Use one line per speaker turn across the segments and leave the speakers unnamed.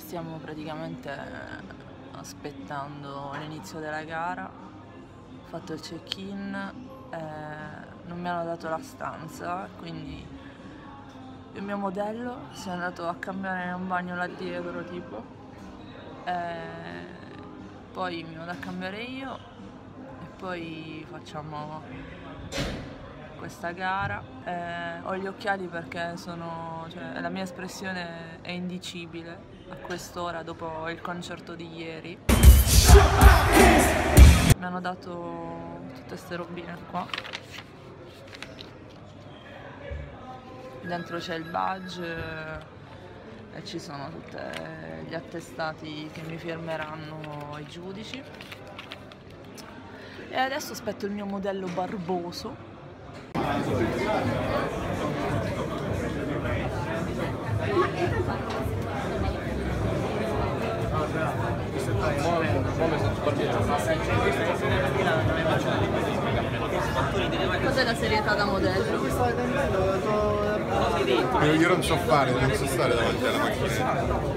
Stiamo praticamente aspettando l'inizio della gara. Ho fatto il check-in, non mi hanno dato la stanza, quindi il mio modello si è andato a cambiare in un bagno là dietro tipo, poi mi vado a cambiare io e poi facciamo questa gara. Ho gli occhiali perché cioè, la mia espressione è indicibile a quest'ora dopo il concerto di ieri. Mi hanno dato tutte queste robine qua. Dentro c'è il badge e ci sono tutti gli attestati che mi firmeranno i giudici. E adesso aspetto il mio modello barboso. Cos'è la serietà da modello?
Io non so fare, non so stare davanti alla macchina.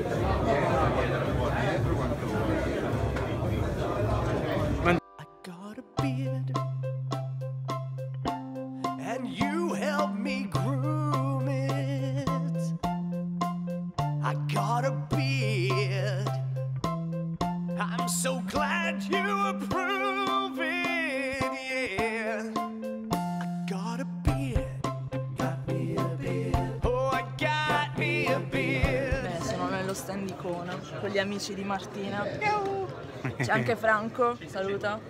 I'm so glad you approve it, yeah. I got a beard, got me a beard, oh I got me a beard.
Bene, sono nello stand Icona con gli amici di Martina. C'è anche Franco, saluta.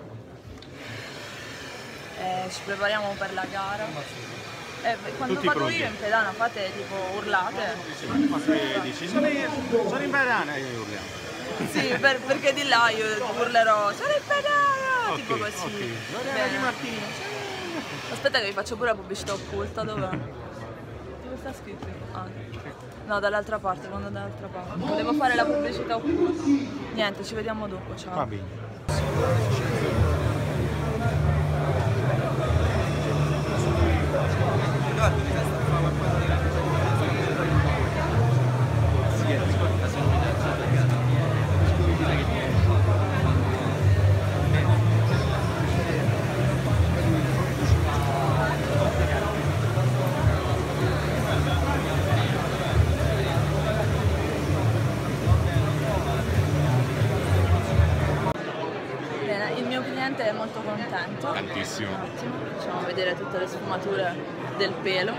Ci prepariamo per la gara. Quando
Tutti
vado
pronti.
io in pedana fate tipo urlate?
Ma che dici? Sono in pedana e io urliamo.
Sì, perché di là io urlerò sono in pedana! Tipo così.
Okay. Di Martina.
Aspetta che vi faccio pure la pubblicità occulta, dov'è? Dove sta scritto? Ah. No, dall'altra parte, quando dall'altra parte. Volevo fare la pubblicità occulta. Niente, ci vediamo dopo, ciao.
Va bene.
Bene, il mio cliente è molto contento.
Tantissimo.
Un attimo, facciamo vedere tutte le sfumature del pelo.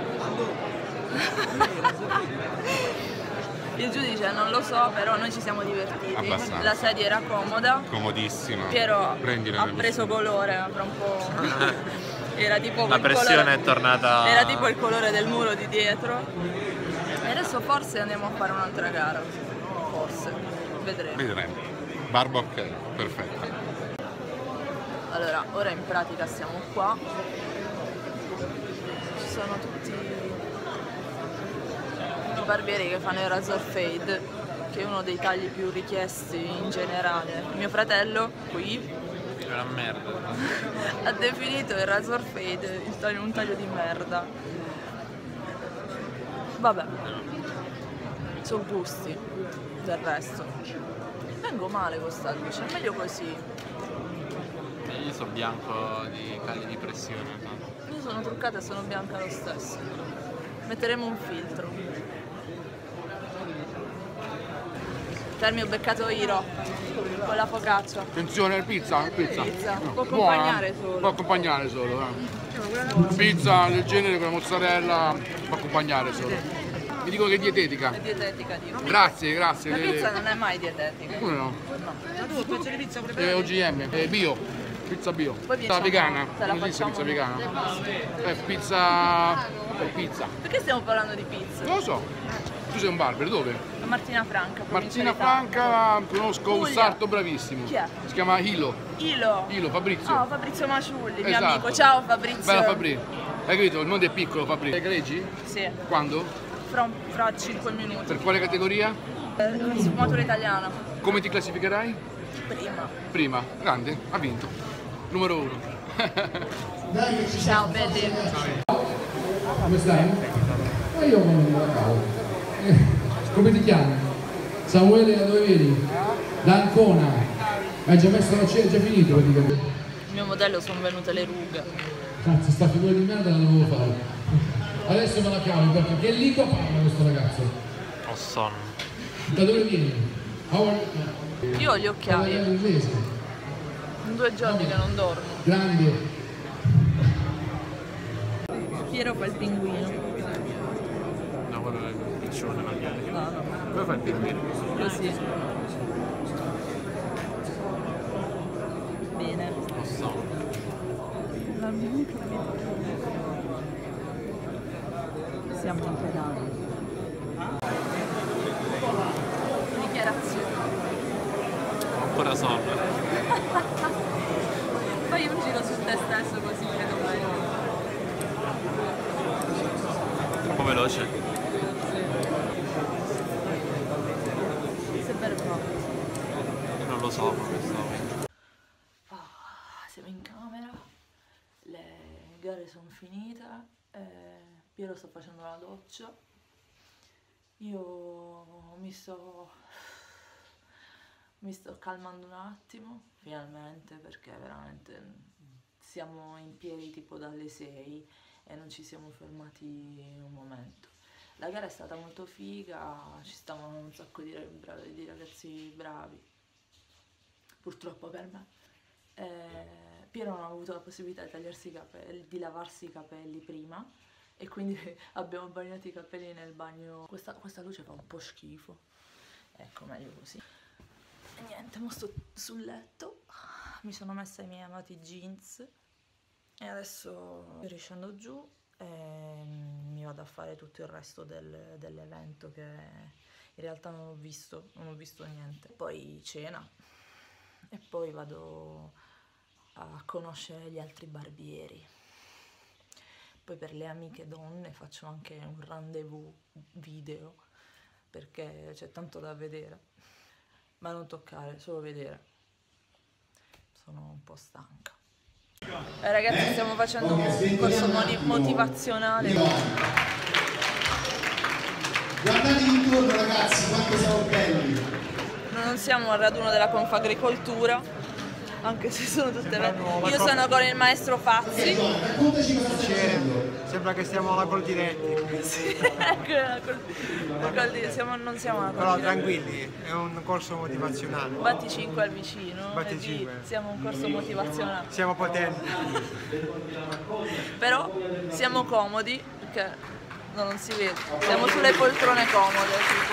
Il giudice non lo so, però noi ci siamo divertiti.
Abbastanza.
La sedia era comoda.
Comodissima.
Piero
Prendila
ha
nel
preso colore, fra un po'. Era tipo
La
il
pressione
colore,
è tornata.
era tipo il colore del muro di dietro. E adesso forse andiamo a fare un'altra gara. Forse. Vedremo.
Vedremo. Barba ok, perfetta.
Allora, ora in pratica siamo qua. Ci sono tutti i barbieri che fanno il razor fade, che è uno dei tagli più richiesti in generale. Mio fratello, qui,
È una merda.
ha definito il razor fade un taglio di merda. Vabbè, sono gusti, del resto. Vengo male con sta luce, è meglio così.
Io sono bianco di cali di pressione.
Io sono truccata e sono bianca lo stesso. Metteremo un filtro. Termi ho beccato Iro con la focaccia.
Attenzione, pizza.
Pizza. Può
Buona.
accompagnare solo.
Può accompagnare solo. Pizza del genere con la mozzarella può accompagnare solo. Mi dico che è dietetica.
È dietetica, dico.
Grazie.
La pizza non è mai dietetica.
Come no?
No.
OGM, bio. Pizza bio.
Poi
Pizza vegana.
te la
Non esiste
facciamo.
pizza vegana. Pizza.
Perché stiamo parlando di pizza?
Non lo so. Tu sei un barber, dove?
A Martina Franca.
Martina
provincia di
Franca, conosco un
Puglia.
sarto bravissimo.
Chi è?
Si chiama Hilo.
Ilo,
Fabrizio.
Oh, Fabrizio Maciulli, mio
Esatto.
amico. Ciao Fabrizio.
Bella Fabrizio. Hai capito? Il mondo è piccolo, Fabrizio. Hai greggi?
Sì,
Quando?
fra 5 minuti.
Per quale categoria?
Sfumatura italiana.
Come ti classificherai?
Prima.
Prima. Grande, ha vinto. Numero 1.
Ciao belli.
Come stai? Ma io non me la cavo. Come ti chiami?
Samuele, da dove vieni? Da Ancona. Hai già messo la cena, è già finito praticamente.
Il mio modello sono venute le rughe.
Cazzo, sta figura di merda la dovevo fare. Adesso me la cavo perché che lingua parla questo ragazzo?
Ho sonno.
Da dove vieni?
Io ho gli occhiali.
Parla inglese.
In 2 giorni che non dormo.
Grande.
Piero fa il pinguino.
No, quello è il piccione magari.
No, no.
Come fa il pinguino?
Così. Bene.
Ho sonno.
Siamo in pedale. Dichiarazione.
Ho ancora sonno.
Fai un giro su te stesso così vedo bene.
Troppo veloce.
Sei vero proprio.
Non lo so come stavo.
Siamo in camera, le gare sono finite, Piero sta facendo la doccia, io mi sto calmando un attimo, finalmente, perché veramente siamo in piedi tipo dalle 6 e non ci siamo fermati un momento. La gara è stata molto figa, ci stavano un sacco di ragazzi bravi, purtroppo per me. Piero non ha avuto la possibilità di tagliarsi i capelli, di lavarsi i capelli prima, e quindi abbiamo bagnato i capelli nel bagno. Questa luce fa un po' schifo, ecco, meglio così. E niente, mo sto sul letto, mi sono messa i miei amati jeans e adesso riscendo giù e mi vado a fare tutto il resto dell'evento, che in realtà non ho visto niente. Poi cena e poi vado a conoscere gli altri barbieri. Poi per le amiche donne faccio anche un rendezvous video, perché c'è tanto da vedere, ma non toccare, solo vedere. Sono un po' stanca. Ragazzi, stiamo facendo un corso motivazionale.
Guardate intorno, ragazzi, quanto siamo belli.
Non siamo al raduno della Confagricoltura, anche se sono tutte belle. Io sono con il maestro Fazzi.
Raccontaci cosa stai facendo.
Sembra che stiamo alla Coldiretti.
Sì, ecco, non siamo alla
Però
Coldiretti.
tranquilli, è un corso motivazionale.
Batti 5 al vicino,
Batti
e
5.
siamo un corso motivazionale.
Siamo potenti.
Però siamo comodi, perché non si vede. Siamo sulle poltrone comode, tipo.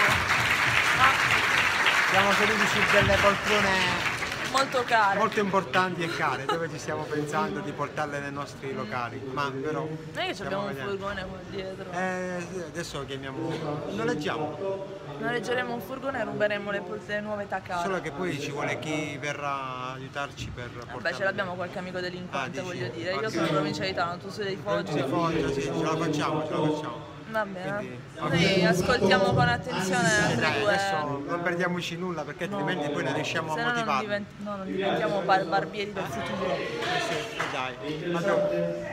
Siamo seduti su delle poltrone
Molto care.
molto importanti e care, dove ci stiamo pensando di portarle nei nostri locali. Ma però.
Noi che
stiamo
abbiamo un
vedendo.
furgone qua dietro.
Sì, adesso chiamiamo. Noleggiamo.
Noleggeremo un furgone e ruberemo le nuove tacate.
Solo che poi ci vuole chi verrà a aiutarci per portarle.
Vabbè, ce l'abbiamo qualche amico delinquente,
dici?
voglio dire. Io
Ok.
sono in provincia di Taranto, tu sei dei Foggia.
Sì, Foggia, sì, ce la facciamo.
Va bene.
Quindi,
Noi ascoltiamo con attenzione le altre
Dai,
due.
adesso non perdiamoci nulla, perché altrimenti poi non riusciamo
Se
a
no
motivarli.
non diventiamo barbieri del futuro.
Sì, dai. Ma dopo.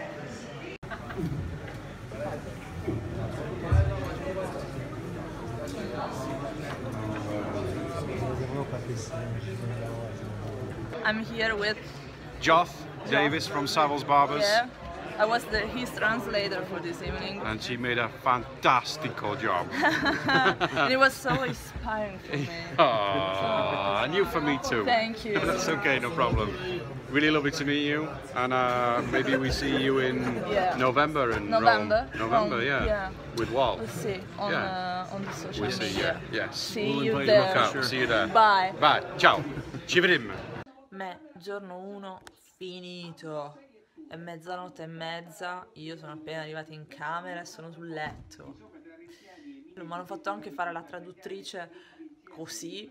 I'm here with
Joff Davis from Savills Barbers,
yeah. I was his translator for this evening.
and she made a fantastical job.
And it was so inspiring for me.
Oh, and you for me too.
Thank you.
That's okay, no problem. Really lovely to meet you, and maybe we see you in
Yeah.
November in
November?
Rome. November, yeah.
Yeah.
With Walt.
We'll see on the social
We'll see,
media.
yeah. Yes.
See
We'll
you
invite
there.
Look out, see you there.
Bye.
Bye. Ciao. Ci vedremo.
Me, giorno 1 finito. È mezzanotte e mezza, io sono appena arrivata in camera e sono sul letto. Mi hanno fatto anche fare la traduttrice così.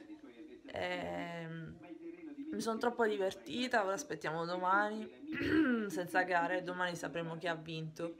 Mi sono troppo divertita, ora aspettiamo domani, senza gare, domani sapremo chi ha vinto.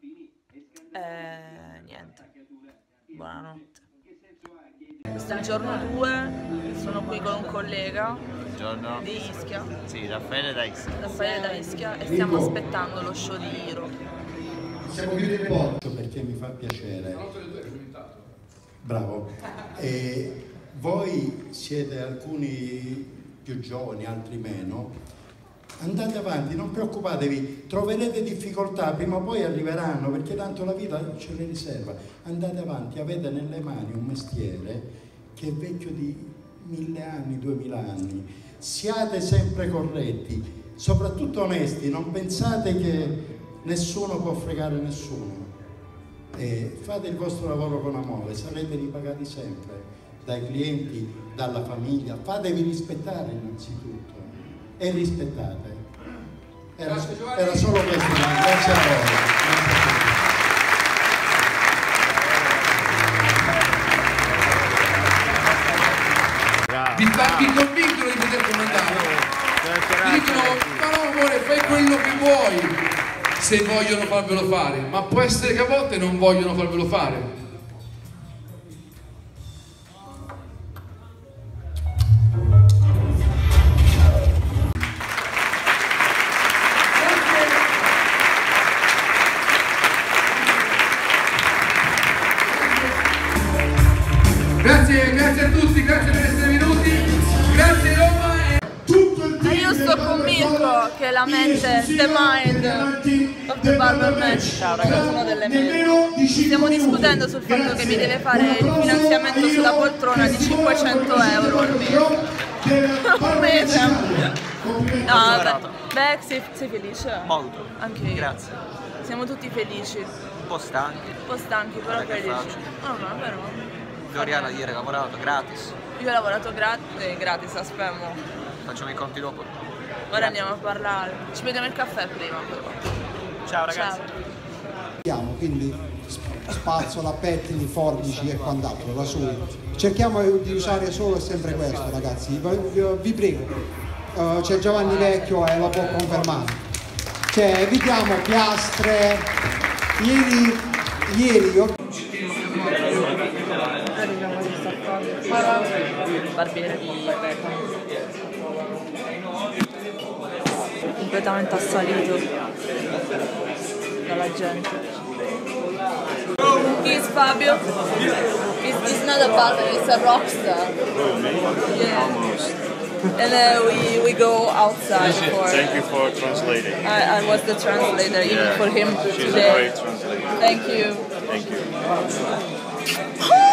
Niente, buonanotte. Questo è il giorno 2, sono qui con un collega di Ischia.
Sì, Raffaele da
Ischia, e stiamo aspettando lo show di Hiro.
Possiamo chiudere il porto perché mi fa piacere. Bravo.
voi siete alcuni più giovani, altri meno, andate avanti, non preoccupatevi, troverete difficoltà, prima o poi arriveranno, perché tanto la vita ce le riserva. Andate avanti, avete nelle mani un mestiere che è vecchio di 1000 anni, 2000 anni. Siate sempre corretti, soprattutto onesti, non pensate che nessuno può fregare nessuno. Fate il vostro lavoro con amore, sarete ripagati sempre dai clienti, dalla famiglia. Fatevi rispettare innanzitutto e rispettate. Era solo questo, grazie a voi.
Vi convincono di poter comandare? Vi dicono, ma no amore, fai quello che vuoi, se vogliono farvelo fare, ma può essere che a volte non vogliono farvelo fare. Grazie a tutti, grazie per essere venuti, grazie Roma.
Io sto con Mirko che è la mente, the mind of the barber man. Ciao ragazzi, una delle mie. Stiamo discutendo sul fatto che mi deve fare il finanziamento sulla poltrona di 500 euro al mese. Un mese. No, beh, sei felice?
Molto.
Anche io.
Grazie.
Siamo tutti felici.
Un po' stanchi.
Però felici. No, però.
Floriana ieri ha lavorato gratis.
Io ho lavorato gratis, aspetta.
Facciamo i conti dopo.
Ora andiamo a parlare. Ci vediamo il caffè prima però.
Ciao ragazzi.
Ciao. Quindi spazzola, pettini, forbici e quant'altro, rasuri. Cerchiamo di usare solo e sempre questo ragazzi, vi prego. C'è Giovanni Vecchio e lo può confermare. Cioè evitiamo piastre. Ieri io...
Barbiere completamente assalito dalla gente. He's Fabio. He's not a barber, he's a rock star. Yeah. And we go outside for...
Thank you for translating.
I was the translator even for him
She's
today.
a great translator.
Thank you.
Thank you.